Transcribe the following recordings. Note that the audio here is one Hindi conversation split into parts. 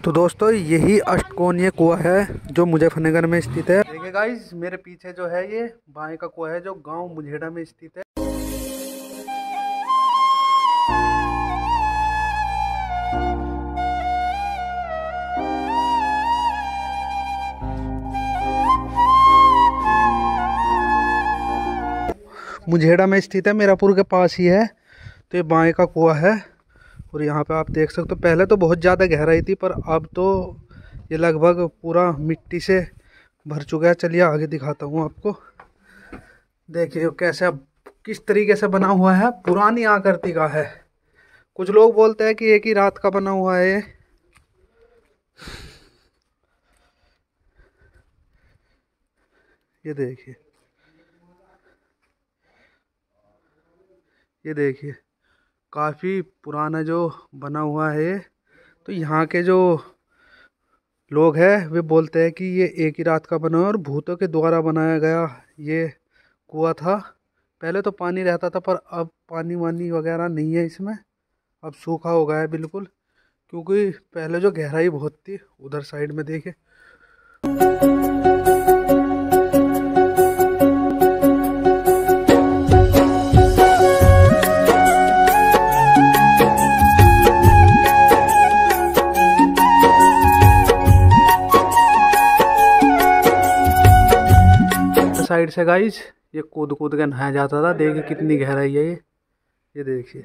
तो दोस्तों यही अष्टकोणीय कुआं है जो मुजफ्फरनगर में स्थित है। देखिए गाइस मेरे पीछे जो है ये बाएं का कुआं है जो गांव मुझेड़ा में स्थित है। मुझेड़ा में स्थित है, मीरापुर के पास ही है। तो ये बाएं का कुआं है और यहाँ पे आप देख सकते हो पहले तो बहुत ज़्यादा गहराई थी पर अब तो ये लगभग पूरा मिट्टी से भर चुका है। चलिए आगे दिखाता हूँ आपको। देखिए कैसे अब किस तरीके से बना हुआ है, पुरानी आकृति का है। कुछ लोग बोलते हैं कि एक ही रात का बना हुआ है ये देखिए, ये देखिए काफ़ी पुराना जो बना हुआ है। तो यहाँ के जो लोग हैं वे बोलते हैं कि ये एक ही रात का बना है और भूतों के द्वारा बनाया गया ये कुआं था। पहले तो पानी रहता था पर अब पानी वानी वगैरह नहीं है इसमें, अब सूखा हो गया है बिल्कुल, क्योंकि पहले जो गहराई बहुत थी। उधर साइड में देखिए साइड से गाइस ये कूद कूद के नहाया जाता था। देखिए कितनी गहराई है ये देखिए।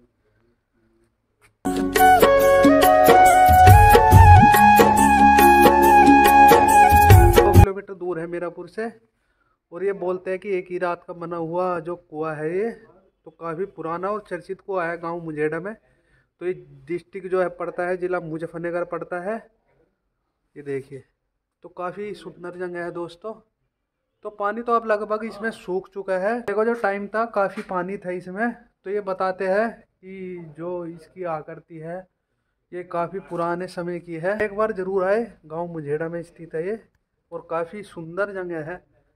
2 किलोमीटर दूर है मीरापुर से और ये बोलते हैं कि एक ही रात का बना हुआ जो कुआं है ये तो काफ़ी पुराना और चर्चित कुआं है गांव मुझेड़ा में। तो ये डिस्ट्रिक्ट जो है पड़ता है, जिला मुजफ्फरनगर पड़ता है। ये देखिए तो काफ़ी सुंदर जगह है दोस्तों। तो पानी तो अब लगभग इसमें सूख चुका है। देखो जो टाइम था काफ़ी पानी था इसमें। तो ये बताते हैं कि जो इसकी आकृति है ये काफ़ी पुराने समय की है। एक बार ज़रूर आए, गांव मुझेड़ा में स्थित है ये और काफ़ी सुंदर जगह है।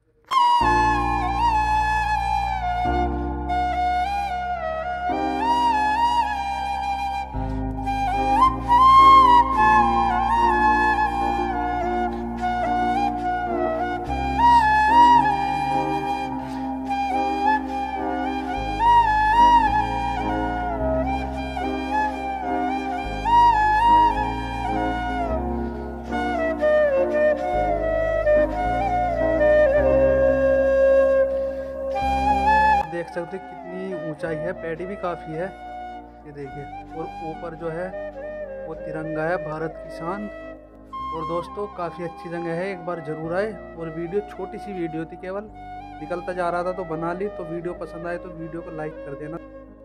देख सकते हैं कितनी ऊंचाई है, पैड़ी भी काफ़ी है ये देखिए। और ऊपर जो है वो तिरंगा है, भारत की शान। और दोस्तों काफ़ी अच्छी जगह है, एक बार ज़रूर आए। और वीडियो छोटी सी वीडियो थी, केवल निकलता जा रहा था तो बना ली। तो वीडियो पसंद आए तो वीडियो को लाइक कर देना।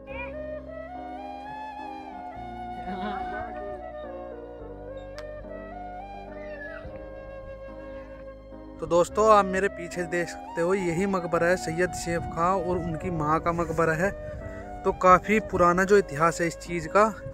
तो दोस्तों आप मेरे पीछे देख सकते हो यही मकबरा है सैयद शेफ खां और उनकी माँ का मकबरा है। तो काफ़ी पुराना जो इतिहास है इस चीज़ का